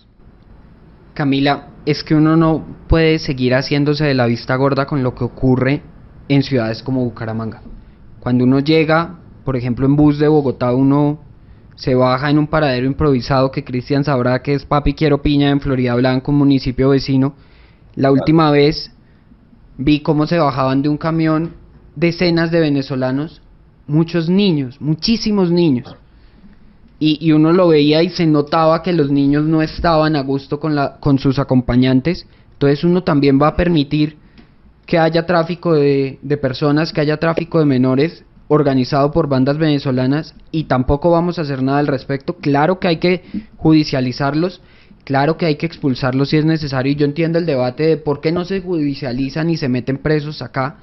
Camila, es que uno no puede seguir haciéndose de la vista gorda con lo que ocurre en ciudades como Bucaramanga. Cuando uno llega, por ejemplo en bus de Bogotá, uno se baja en un paradero improvisado que Cristian sabrá que es Papi Quiero Piña en Florida Blanca, un municipio vecino. La última vez vi cómo se bajaban de un camión decenas de venezolanos, muchos niños, muchísimos niños. Y uno lo veía y se notaba que los niños no estaban a gusto con sus acompañantes. Entonces uno también va a permitir que haya tráfico de personas, que haya tráfico de menores organizado por bandas venezolanas y tampoco vamos a hacer nada al respecto. Claro que hay que judicializarlos, claro que hay que expulsarlos si es necesario, y yo entiendo el debate de por qué no se judicializan y se meten presos acá,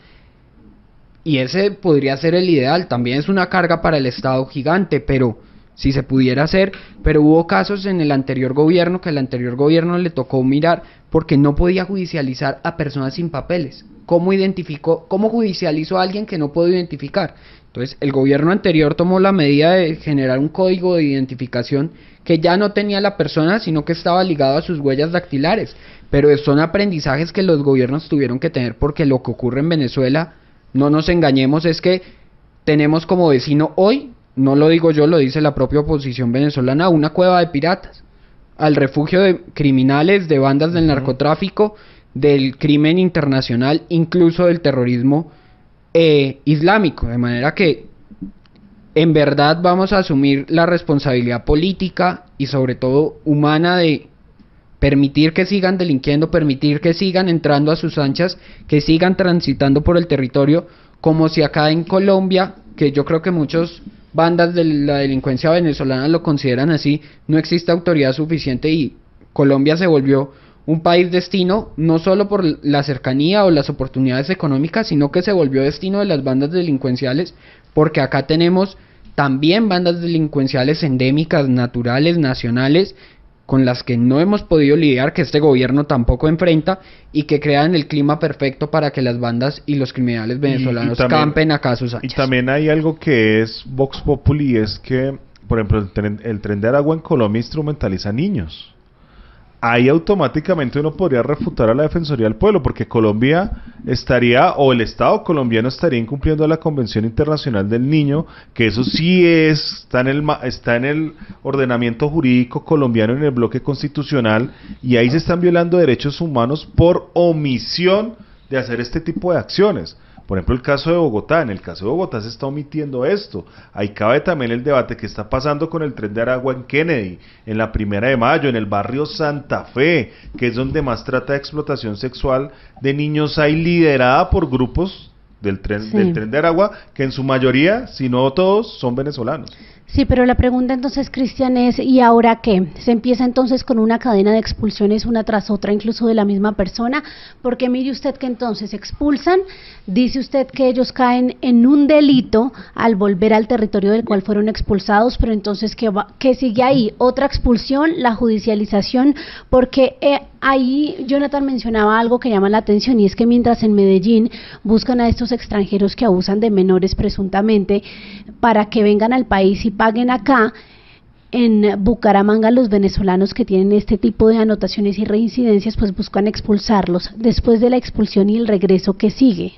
y ese podría ser el ideal. También es una carga para el Estado gigante, pero si se pudiera hacer, pero hubo casos en el anterior gobierno que al anterior gobierno le tocó mirar porque no podía judicializar a personas sin papeles. ¿Cómo judicializó a alguien que no puedo identificar? Entonces el gobierno anterior tomó la medida de generar un código de identificación que ya no tenía la persona, sino que estaba ligado a sus huellas dactilares. Pero son aprendizajes que los gobiernos tuvieron que tener, porque lo que ocurre en Venezuela, no nos engañemos, es que tenemos como vecino hoy, no lo digo yo, lo dice la propia oposición venezolana, una cueva de piratas, al refugio de criminales, de bandas del narcotráfico, del crimen internacional, incluso del terrorismo islámico, de manera que en verdad vamos a asumir la responsabilidad política y sobre todo humana de permitir que sigan delinquiendo, permitir que sigan entrando a sus anchas, que sigan transitando por el territorio, como si acá en Colombia, que yo creo que muchos bandas de la delincuencia venezolana lo consideran así, no existe autoridad suficiente y Colombia se volvió un país destino, no solo por la cercanía o las oportunidades económicas, sino que se volvió destino de las bandas delincuenciales, porque acá tenemos también bandas delincuenciales endémicas, naturales, nacionales, con las que no hemos podido lidiar, que este gobierno tampoco enfrenta, y que crean el clima perfecto para que las bandas y los criminales venezolanos campen acá a sus anchas. Y también hay algo que es Vox Populi, es que, por ejemplo, el tren de Aragua en Colombia instrumentaliza niños. Ahí automáticamente uno podría refutar a la Defensoría del Pueblo, porque Colombia estaría, o el Estado colombiano estaría incumpliendo la Convención Internacional del Niño, que eso sí está en el ordenamiento jurídico colombiano, en el bloque constitucional, y ahí se están violando derechos humanos por omisión de hacer este tipo de acciones. Por ejemplo, el caso de Bogotá. En el caso de Bogotá se está omitiendo esto. Ahí cabe también el debate que está pasando con el tren de Aragua en Kennedy, en la 1 de Mayo, en el barrio Santa Fe, que es donde más trata de explotación sexual de niños hay, liderada por grupos del tren de Aragua, que en su mayoría, si no todos, son venezolanos. Sí, pero la pregunta entonces, Cristian, es ¿y ahora qué? ¿Se empieza entonces con una cadena de expulsiones una tras otra, incluso de la misma persona? Porque mire usted que entonces expulsan, dice usted que ellos caen en un delito al volver al territorio del cual fueron expulsados, pero entonces ¿qué sigue ahí? Otra expulsión, la judicialización, porque ahí Jonathan mencionaba algo que llama la atención, y es que mientras en Medellín buscan a estos extranjeros que abusan de menores presuntamente para que vengan al país y paguen acá, en Bucaramanga los venezolanos que tienen este tipo de anotaciones y reincidencias pues buscan expulsarlos. Después de la expulsión y el regreso, ¿qué sigue?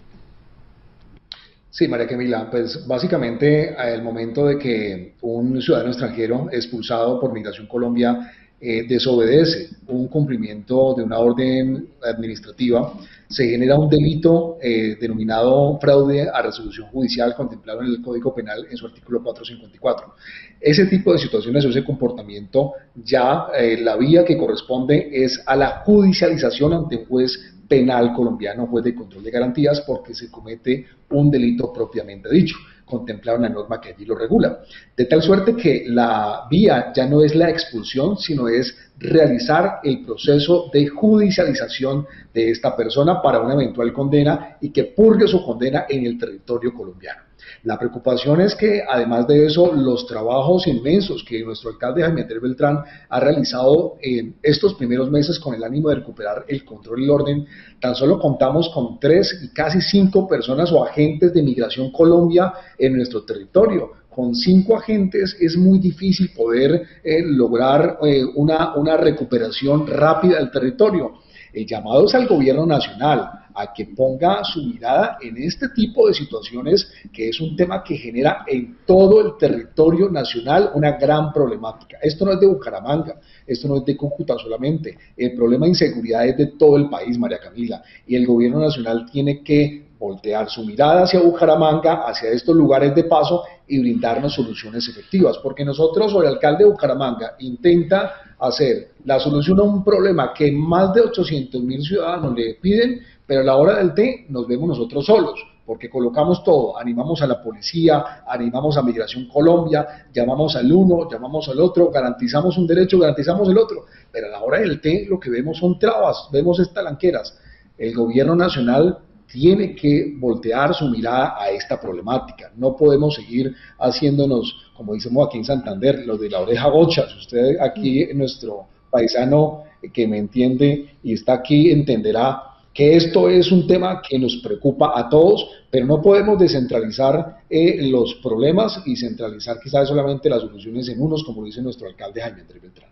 Sí, María Camila, pues básicamente al momento de que un ciudadano extranjero expulsado por Migración Colombia desobedece un cumplimiento de una orden administrativa, se genera un delito denominado fraude a resolución judicial, contemplado en el Código Penal en su artículo 454. Ese tipo de situaciones o ese comportamiento, ya la vía que corresponde es a la judicialización ante un juez penal colombiano, juez de control de garantías, porque se comete un delito propiamente dicho, contemplado en la norma que allí lo regula. De tal suerte que la vía ya no es la expulsión, sino es realizar el proceso de judicialización de esta persona para una eventual condena y que purgue su condena en el territorio colombiano. La preocupación es que, además de eso, los trabajos inmensos que nuestro alcalde Jaime Andrés Beltrán ha realizado en estos primeros meses con el ánimo de recuperar el control y el orden, tan solo contamos con 3 y casi 5 personas o agentes de Migración Colombia en nuestro territorio. Con 5 agentes es muy difícil poder lograr una recuperación rápida del territorio. El llamado es al gobierno nacional a que ponga su mirada en este tipo de situaciones, que es un tema que genera en todo el territorio nacional una gran problemática. Esto no es de Bucaramanga, esto no es de Cúcuta solamente, el problema de inseguridad es de todo el país, María Camila, y el gobierno nacional tiene que voltear su mirada hacia Bucaramanga, hacia estos lugares de paso y brindarnos soluciones efectivas, porque nosotros o el alcalde de Bucaramanga intenta hacer la solución a un problema que más de 800.000 ciudadanos le piden, pero a la hora del té nos vemos nosotros solos, porque colocamos todo, animamos a la policía, animamos a Migración Colombia, llamamos al uno, llamamos al otro, garantizamos un derecho, garantizamos el otro, pero a la hora del té lo que vemos son trabas, vemos estalanqueras. El gobierno nacional tiene que voltear su mirada a esta problemática. No podemos seguir haciéndonos, como decimos aquí en Santander, los de la oreja gocha. Usted aquí, nuestro paisano que me entiende y está aquí, entenderá que esto es un tema que nos preocupa a todos, pero no podemos descentralizar los problemas y centralizar quizás solamente las soluciones en unos, como dice nuestro alcalde Jaime Andrés Beltrán.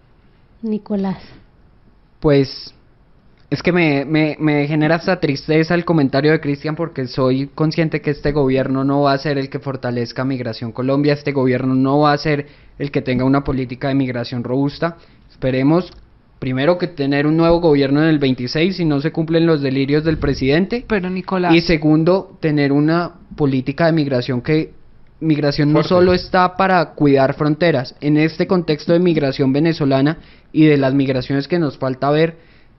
Nicolás. Pues es que me genera hasta tristeza el comentario de Cristian, porque soy consciente que este gobierno no va a ser el que fortalezca Migración Colombia, este gobierno no va a ser el que tenga una política de migración robusta. Esperemos primero que tener un nuevo gobierno en el 26 si no se cumplen los delirios del presidente. Pero Nicolás, y segundo, tener una política de migración que migración no Fuerte. solo está para cuidar fronteras. En este contexto de migración venezolana y de las migraciones que nos falta ver,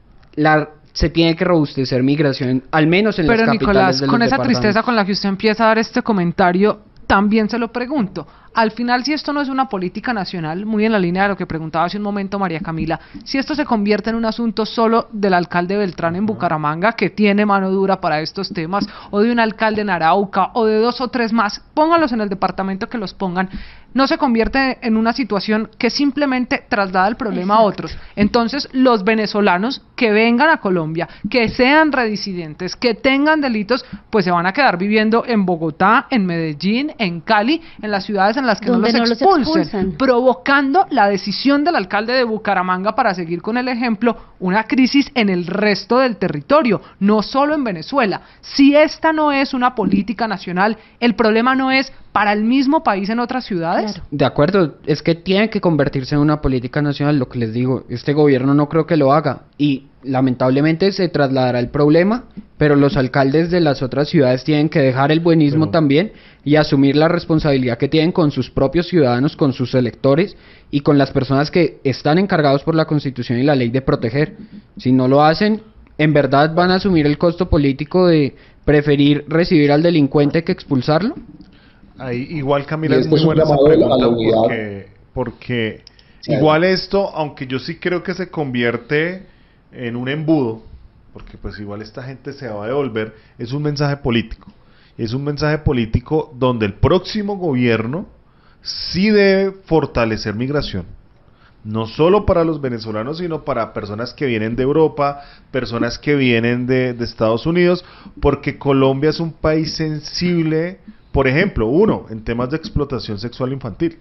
se tiene que robustecer migración, al menos en las Pero capitales Nicolás, de los con esa departamentos. tristeza con la que usted empieza a dar este comentario, también se lo pregunto. Al final, si esto no es una política nacional, muy en la línea de lo que preguntaba hace un momento María Camila, si esto se convierte en un asunto solo del alcalde Beltrán en Bucaramanga, que tiene mano dura para estos temas, o de un alcalde en Arauca, o de 2 o 3 más, pónganlos en el departamento que los pongan, no se convierte en una situación que simplemente traslada el problema a otros. Entonces, los venezolanos que vengan a Colombia, que sean redisidentes, que tengan delitos, pues se van a quedar viviendo en Bogotá, en Medellín, en Cali, en las ciudades en las que no Donde los no los expulsen, expulsan. provocando la decisión del alcalde de Bucaramanga, para seguir con el ejemplo, una crisis en el resto del territorio, no solo en Venezuela. Si esta no es una política nacional, el problema no es para el mismo país en otras ciudades. Claro. De acuerdo, es que tiene que convertirse en una política nacional, lo que les digo, este gobierno no creo que lo haga y lamentablemente se trasladará el problema, pero los alcaldes de las otras ciudades tienen que dejar el buenismo Pero- también y asumir la responsabilidad que tienen con sus propios ciudadanos, con sus electores y con las personas que están encargados por la Constitución y la ley de proteger. Si no lo hacen, en verdad van a asumir el costo político de preferir recibir al delincuente que expulsarlo. Ahí, igual Camila, Y es este muy es un buena esa llamado a la pregunta unidad. porque Sí, igual esto, aunque yo sí creo que se convierte en un embudo, porque pues igual esta gente se va a devolver, es un mensaje político. Es un mensaje político donde el próximo gobierno sí debe fortalecer migración. No solo para los venezolanos, sino para personas que vienen de Europa, personas que vienen de Estados Unidos, porque Colombia es un país sensible, por ejemplo, en temas de explotación sexual infantil.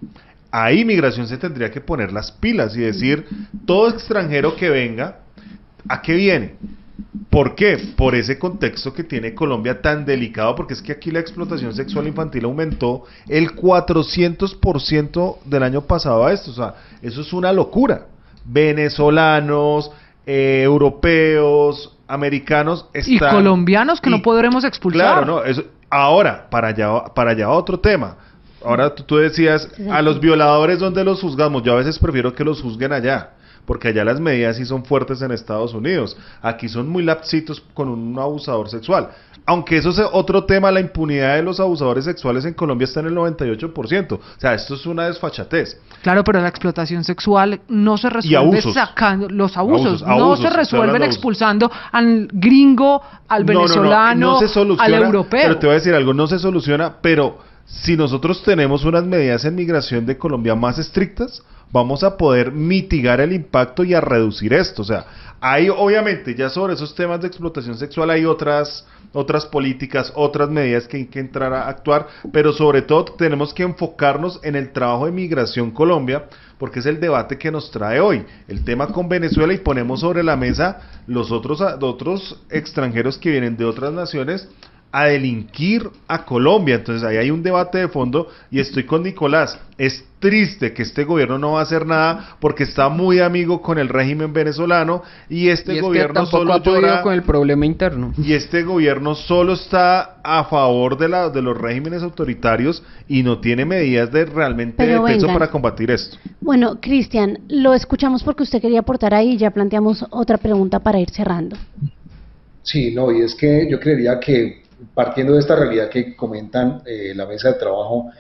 Ahí migración se tendría que poner las pilas y decir, todo extranjero que venga, ¿a qué viene? ¿Por qué? Por ese contexto que tiene Colombia tan delicado, porque es que aquí la explotación sexual infantil aumentó el 400% del año pasado a esto, o sea, eso es una locura. Venezolanos, europeos, americanos Y están... colombianos que y- no podremos expulsar. Claro, no, eso, ahora, para allá otro tema. Ahora tú decías, a los violadores, ¿dónde los juzgamos? Yo a veces prefiero que los juzguen allá, porque allá las medidas sí son fuertes en Estados Unidos. Aquí son muy lapsitos con un abusador sexual. Aunque eso es otro tema, la impunidad de los abusadores sexuales en Colombia está en el 98%. O sea, esto es una desfachatez. Claro, pero la explotación sexual no se resuelve abusos. sacando los abusos, no Abusos, se estoy resuelven hablando de abusos. expulsando al gringo, al venezolano, no se soluciona, al europeo. pero te voy a decir algo, no se soluciona, pero si nosotros tenemos unas medidas en migración de Colombia más estrictas, vamos a poder mitigar el impacto y a reducir esto. O sea, hay obviamente ya sobre esos temas de explotación sexual hay otras políticas, otras medidas que hay que entrar a actuar, pero sobre todo tenemos que enfocarnos en el trabajo de Migración Colombia, porque es el debate que nos trae hoy, el tema con Venezuela, y ponemos sobre la mesa los otros extranjeros que vienen de otras naciones a delinquir a Colombia. Entonces ahí hay un debate de fondo y estoy con Nicolás. Es triste que este gobierno no va a hacer nada porque está muy amigo con el régimen venezolano y este Y es que gobierno tampoco solo ha podido llora, con el problema interno. y este gobierno solo está a favor de los regímenes autoritarios y no tiene medidas de realmente Pero de peso vengan. para combatir esto. Bueno, Cristian, lo escuchamos porque usted quería aportar ahí y ya planteamos otra pregunta para ir cerrando. Sí, no, y es que yo creería que partiendo de esta realidad que comentan la mesa de trabajo,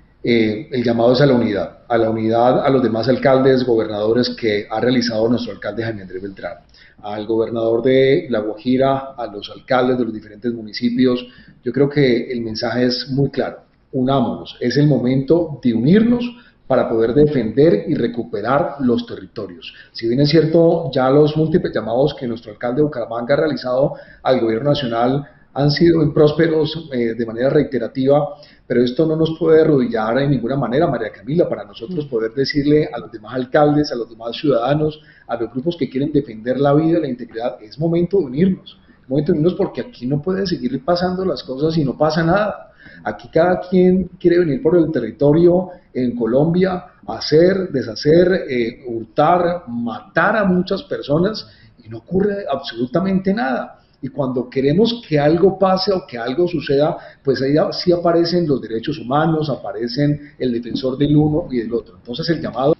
el llamado es a la unidad a los demás alcaldes, gobernadores que ha realizado nuestro alcalde Jaime Andrés Beltrán, al gobernador de La Guajira, a los alcaldes de los diferentes municipios. Yo creo que el mensaje es muy claro: unámonos, es el momento de unirnos para poder defender y recuperar los territorios. Si bien es cierto, ya los múltiples llamados que nuestro alcalde de Bucaramanga ha realizado al gobierno nacional han sido imprósperos de manera reiterativa, pero esto no nos puede arrodillar en ninguna manera, María Camila, para nosotros poder decirle a los demás alcaldes, a los demás ciudadanos, a los grupos que quieren defender la vida y la integridad: es momento de unirnos. Es momento de unirnos, porque aquí no puede seguir pasando las cosas y no pasa nada. Aquí cada quien quiere venir por el territorio en Colombia, hacer, deshacer, hurtar, matar a muchas personas, y no ocurre absolutamente nada. Y cuando queremos que algo pase o que algo suceda, pues ahí sí aparecen los derechos humanos, aparecen el defensor del uno y del otro. Entonces el llamado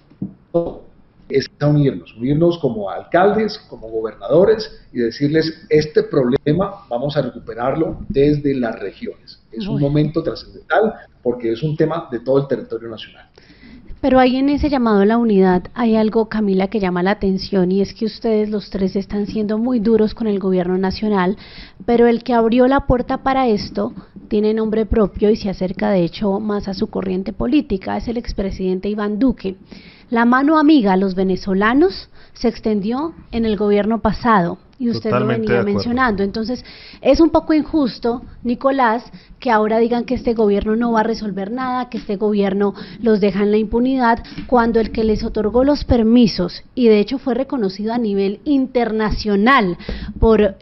es a unirnos como alcaldes, como gobernadores y decirles, este problema vamos a recuperarlo desde las regiones. Es un momento trascendental porque es un tema de todo el territorio nacional. Pero ahí en ese llamado a la unidad hay algo, Camila, que llama la atención, y es que ustedes los tres están siendo muy duros con el gobierno nacional, pero el que abrió la puerta para esto tiene nombre propio y se acerca de hecho más a su corriente política, es el expresidente Iván Duque. La mano amiga a los venezolanos se extendió en el gobierno pasado, y usted Totalmente lo venía mencionando. Entonces, es un poco injusto, Nicolás, que ahora digan que este gobierno no va a resolver nada, que este gobierno los deja en la impunidad, cuando el que les otorgó los permisos, y de hecho fue reconocido a nivel internacional por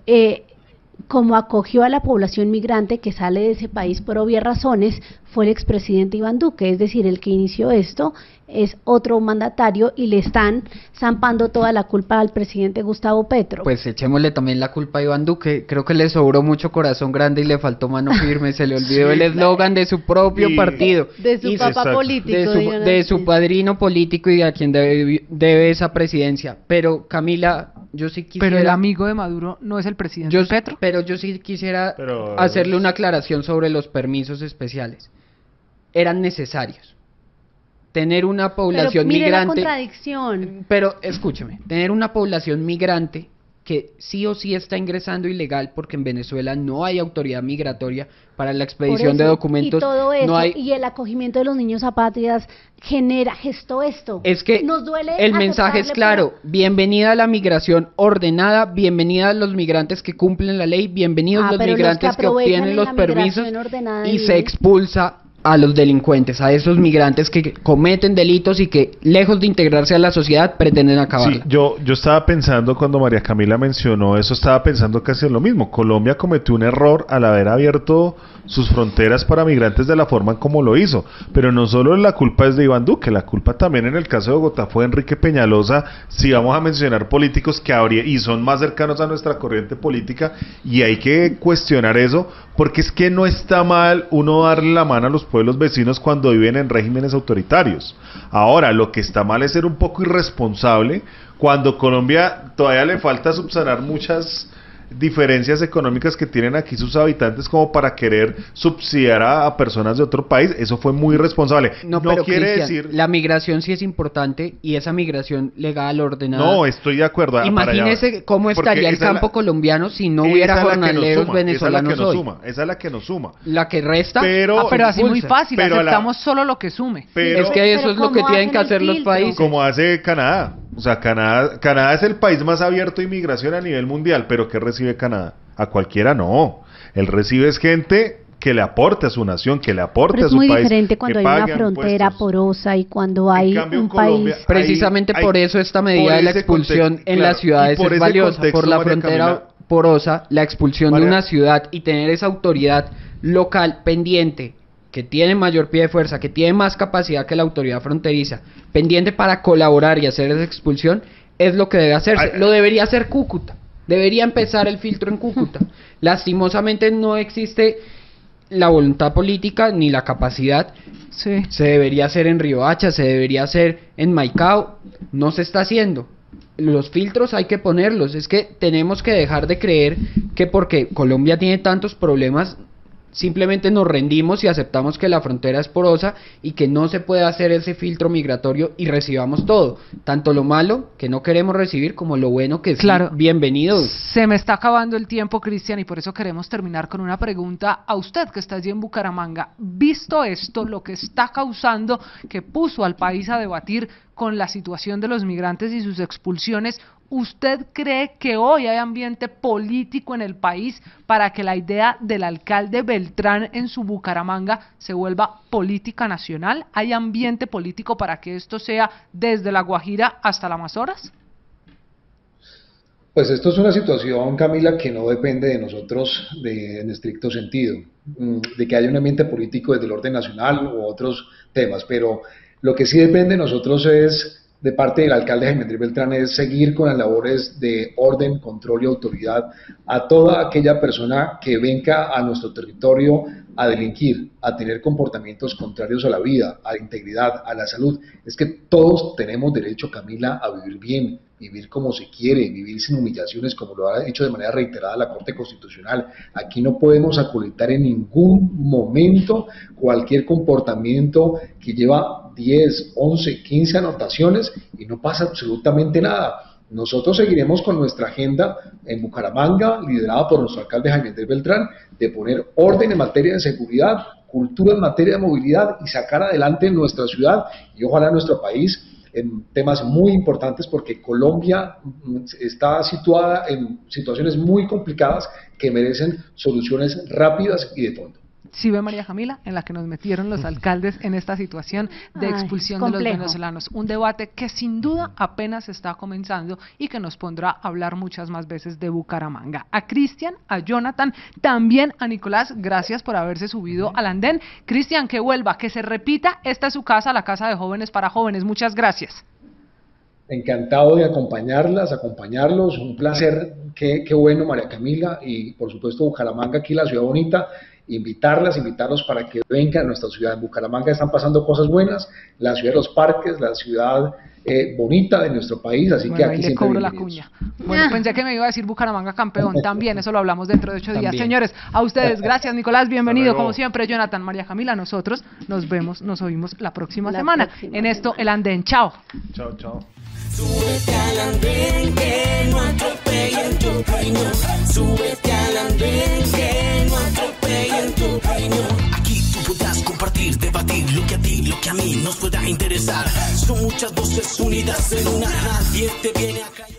como acogió a la población migrante que sale de ese país por obvias razones, fue el expresidente Iván Duque, es decir, el que inició esto es otro mandatario y le están zampando toda la culpa al presidente Gustavo Petro. Pues echémosle también la culpa a Iván Duque, creo que le sobró mucho corazón grande y le faltó mano firme, se le olvidó el eslogan de su propio partido. De su papá político. De su padrino político y a quien debe esa presidencia. Pero Camila, yo sí quisiera... Pero el amigo de Maduro no es el presidente Petro. Pero yo sí quisiera hacerle una aclaración sobre los permisos especiales. Eran necesarios. Tener una población mire migrante... la contradicción. Pero escúcheme, tener una población migrante que sí o sí está ingresando ilegal, porque en Venezuela no hay autoridad migratoria para la expedición de documentos. Y todo eso, no hay... y el acogimiento de los niños apátridas gestó esto. Es que nos duele el mensaje es claro, bienvenida a la migración ordenada, bienvenida a los migrantes que cumplen la ley, bienvenidos los migrantes que obtienen los permisos, y se expulsa a los delincuentes, a esos migrantes que cometen delitos y que, lejos de integrarse a la sociedad, pretenden acabarla. Sí, yo estaba pensando, cuando María Camila mencionó eso, estaba pensando casi en lo mismo. Colombia cometió un error al haber abierto sus fronteras para migrantes de la forma en como lo hizo, pero no solo la culpa es de Iván Duque, la culpa también en el caso de Bogotá fue Enrique Peñalosa, si vamos a mencionar políticos que y son más cercanos a nuestra corriente política, y hay que cuestionar eso, porque es que no está mal uno darle la mano a los pueblos vecinos cuando viven en regímenes autoritarios. Ahora, lo que está mal es ser un poco irresponsable cuando Colombia todavía le falta subsanar muchas diferencias económicas que tienen aquí sus habitantes como para querer subsidiar a personas de otro país. Eso fue muy irresponsable. No pero quiere decir... La migración sí es importante, y esa migración legal, ordenada... No, estoy de acuerdo. Imagínese cómo estaría el campo colombiano si no hubiera jornaleros venezolanos hoy. Esa es la que nos suma. La que resta... Pero así muy fácil, aceptamos solo lo que sume. Es que eso es lo que tienen que hacer los países. Como hace Canadá. O sea, Canadá es el país más abierto a inmigración a nivel mundial, pero ¿qué recibe Canadá? A cualquiera no. Él recibe es gente que le aporte a su nación, que le aporte a su país. Es muy diferente cuando hay una frontera porosa y cuando hay un país... Precisamente por eso esta medida de la expulsión en las ciudades es valiosa. Por la frontera porosa, la expulsión de una ciudad y tener esa autoridad local pendiente, que tiene mayor pie de fuerza, que tiene más capacidad que la autoridad fronteriza, pendiente para colaborar y hacer esa expulsión, es lo que debe hacerse. Lo debería hacer Cúcuta, debería empezar el filtro en Cúcuta. Lastimosamente no existe la voluntad política ni la capacidad. Sí. Se debería hacer en Riohacha, se debería hacer en Maicao, no se está haciendo. Los filtros hay que ponerlos, es que tenemos que dejar de creer que porque Colombia tiene tantos problemas, simplemente nos rendimos y aceptamos que la frontera es porosa y que no se puede hacer ese filtro migratorio y recibamos todo, tanto lo malo que no queremos recibir como lo bueno que claro. Sí, bienvenido. Se me está acabando el tiempo, Cristian, y por eso queremos terminar con una pregunta a usted que está allí en Bucaramanga. Visto esto, lo que está causando, que puso al país a debatir con la situación de los migrantes y sus expulsiones, ¿usted cree que hoy hay ambiente político en el país para que la idea del alcalde Beltrán en su Bucaramanga se vuelva política nacional? ¿Hay ambiente político para que esto sea desde La Guajira hasta la Amazonas? Pues esto es una situación, Camila, que no depende de nosotros en estricto sentido, de que haya un ambiente político desde el orden nacional u otros temas, pero lo que sí depende de nosotros es de parte del alcalde Jaime Andrés Beltrán es seguir con las labores de orden, control y autoridad a toda aquella persona que venga a nuestro territorio a delinquir, a tener comportamientos contrarios a la vida, a la integridad, a la salud. Es que todos tenemos derecho, Camila, a vivir bien, vivir como se quiere, vivir sin humillaciones, como lo ha dicho de manera reiterada la Corte Constitucional. Aquí no podemos acolitar en ningún momento cualquier comportamiento que lleva 10, 11, 15 anotaciones y no pasa absolutamente nada. Nosotros seguiremos con nuestra agenda en Bucaramanga, liderada por nuestro alcalde Jaime Andrés Beltrán, de poner orden en materia de seguridad, cultura en materia de movilidad y sacar adelante nuestra ciudad y ojalá nuestro país en temas muy importantes, porque Colombia está situada en situaciones muy complicadas que merecen soluciones rápidas y de fondo. Sí ve, María Camila, en la que nos metieron los alcaldes en esta situación de expulsión de los venezolanos. Un debate que sin duda apenas está comenzando y que nos pondrá a hablar muchas más veces de Bucaramanga. A Cristian, a Jonathan, también a Nicolás, gracias por haberse subido al andén. Cristian, que vuelva, que se repita, esta es su casa, la Casa de Jóvenes para Jóvenes. Muchas gracias. Encantado de acompañarlos, un placer, qué bueno, María Camila, y por supuesto Bucaramanga, aquí la ciudad bonita. Invitarlos para que vengan a nuestra ciudad. En Bucaramanga están pasando cosas buenas, la ciudad de los parques, la ciudad bonita de nuestro país, así que aquí le cobro la cuña. Bueno, pensé que me iba a decir Bucaramanga campeón, también, eso lo hablamos dentro de 8 días. Señores, a ustedes, gracias Nicolás, bienvenido, como siempre, Jonathan, María Camila, nosotros nos oímos la próxima semana en esto, El Andén. Chao. Chao. Súbete al andén que no atropellen tu opinión. Súbete al andén que no atropellen tu opinión. Aquí tú podrás compartir, debatir lo que a ti, lo que a mí nos pueda interesar. Son muchas voces unidas en una. Nadie te viene a callar.